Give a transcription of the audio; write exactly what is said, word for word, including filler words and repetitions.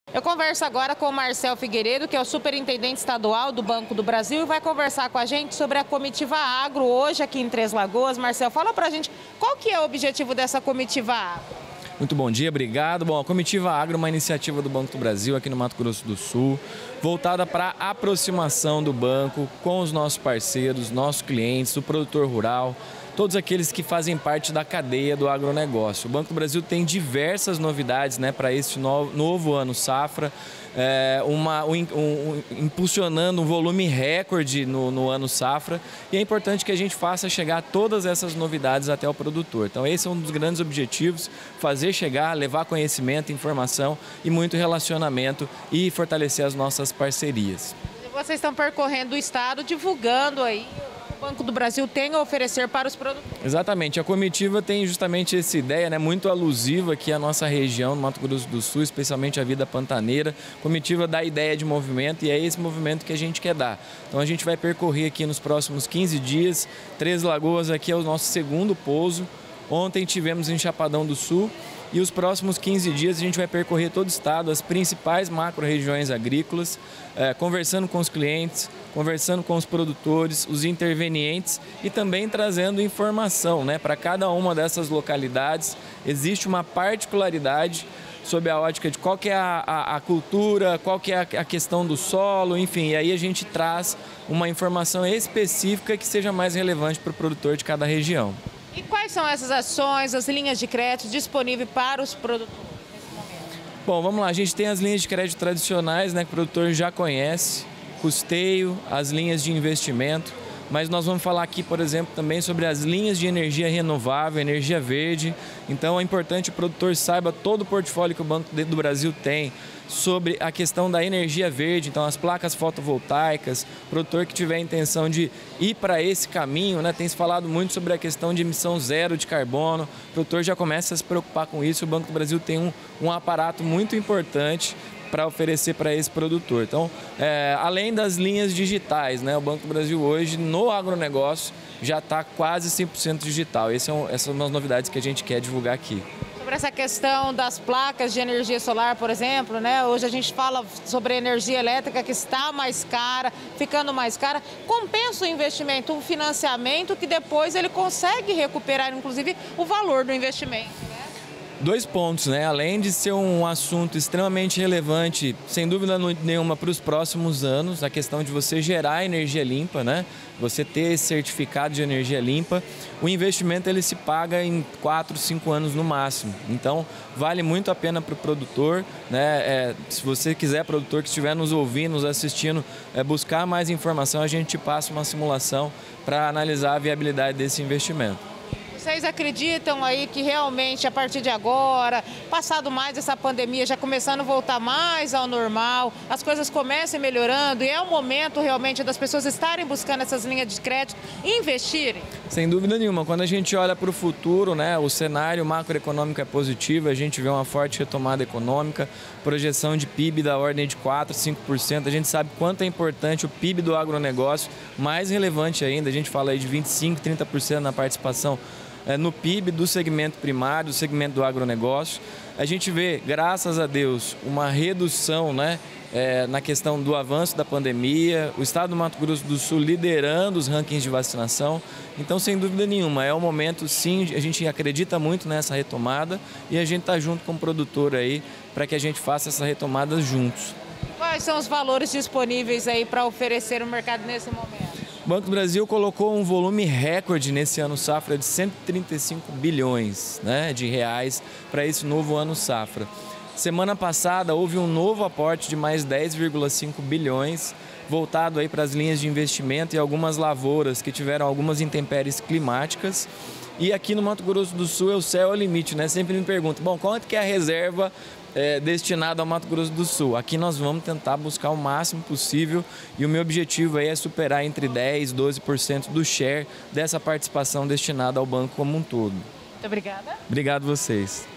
Eu converso agora com o Marcel Figueiredo, que é o superintendente estadual do Banco do Brasil, e vai conversar com a gente sobre a Comitiva Agro hoje aqui em Três Lagoas. Marcel, fala pra gente qual que é o objetivo dessa Comitiva Agro. Muito bom dia, obrigado. Bom, a Comitiva Agro é uma iniciativa do Banco do Brasil aqui no Mato Grosso do Sul, voltada para a aproximação do banco com os nossos parceiros, nossos clientes, o produtor rural, todos aqueles que fazem parte da cadeia do agronegócio. O Banco do Brasil tem diversas novidades, né, para este novo, novo ano safra, é, uma, um, um, impulsionando um volume recorde no, no ano safra, e é importante que a gente faça chegar todas essas novidades até o produtor. Então esse é um dos grandes objetivos, fazer chegar, levar conhecimento, informação e muito relacionamento e fortalecer as nossas parcerias. Vocês estão percorrendo o estado, divulgando aí o Banco do Brasil tem a oferecer para os produtores. Exatamente, a comitiva tem justamente essa ideia, né, muito alusiva aqui à nossa região, no Mato Grosso do Sul, especialmente a vida pantaneira. A comitiva dá ideia de movimento e é esse movimento que a gente quer dar. Então a gente vai percorrer aqui nos próximos quinze dias, Três Lagoas aqui é o nosso segundo pouso. Ontem tivemos em Chapadão do Sul e os próximos quinze dias a gente vai percorrer todo o estado, as principais macro-regiões agrícolas, eh, conversando com os clientes, conversando com os produtores, os intervenientes e também trazendo informação, né, para cada uma dessas localidades. Existe uma particularidade sob a ótica de qual que é a, a, a cultura, qual que é a, a questão do solo, enfim, e aí a gente traz uma informação específica que seja mais relevante para o produtor de cada região. E quais são essas ações, as linhas de crédito disponíveis para os produtores nesse momento? Bom, vamos lá, a gente tem as linhas de crédito tradicionais, né, que o produtor já conhece, custeio, as linhas de investimento, mas nós vamos falar aqui, por exemplo, também sobre as linhas de energia renovável, energia verde. Então é importante que o produtor saiba todo o portfólio que o Banco do Brasil tem sobre a questão da energia verde, então as placas fotovoltaicas, produtor que tiver a intenção de ir para esse caminho, né, tem se falado muito sobre a questão de emissão zero de carbono, o produtor já começa a se preocupar com isso, o Banco do Brasil tem um, um aparato muito importante para oferecer para esse produtor. Então, é, além das linhas digitais, né, o Banco do Brasil hoje no agronegócio já está quase cem por cento digital. Esse é um, essas são as novidades que a gente quer divulgar aqui. Sobre essa questão das placas de energia solar, por exemplo, né? Hoje a gente fala sobre a energia elétrica que está mais cara, ficando mais cara. Compensa o investimento, um financiamento que depois ele consegue recuperar, inclusive, o valor do investimento, né? Dois pontos, né? Além de ser um assunto extremamente relevante, sem dúvida nenhuma, para os próximos anos, a questão de você gerar energia limpa, né? Você ter esse certificado de energia limpa, o investimento ele se paga em quatro, cinco anos no máximo. Então, vale muito a pena para o produtor, né? É, se você quiser, produtor que estiver nos ouvindo, nos assistindo, é, buscar mais informação, a gente te passa uma simulação para analisar a viabilidade desse investimento. Vocês acreditam aí que realmente a partir de agora, passado mais essa pandemia, já começando a voltar mais ao normal, as coisas começam melhorando e é o momento realmente das pessoas estarem buscando essas linhas de crédito e investirem? Sem dúvida nenhuma. Quando a gente olha para o futuro, né, o cenário macroeconômico é positivo, a gente vê uma forte retomada econômica, projeção de P I B da ordem de quatro, cinco por cento. A gente sabe quanto é importante o P I B do agronegócio, mais relevante ainda, a gente fala aí de vinte e cinco, trinta por cento na participação no P I B do segmento primário, do segmento do agronegócio. A gente vê, graças a Deus, uma redução, né, é, na questão do avanço da pandemia, o estado do Mato Grosso do Sul liderando os rankings de vacinação. Então, sem dúvida nenhuma, é o momento, sim, a gente acredita muito nessa retomada e a gente está junto com o produtor aí para que a gente faça essa retomada juntos. Quais são os valores disponíveis aí para oferecer no mercado nesse momento? O Banco do Brasil colocou um volume recorde nesse ano safra de cento e trinta e cinco bilhões, né, de reais para esse novo ano safra. Semana passada houve um novo aporte de mais dez vírgula cinco bilhões, voltado aí para as linhas de investimento e algumas lavouras que tiveram algumas intempéries climáticas. E aqui no Mato Grosso do Sul é o céu ao limite, né? Sempre me perguntam, bom, quanto que é a reserva é, destinada ao Mato Grosso do Sul? Aqui nós vamos tentar buscar o máximo possível e o meu objetivo aí é superar entre dez por cento e doze por cento do share dessa participação destinada ao banco como um todo. Muito obrigada. Obrigado a vocês.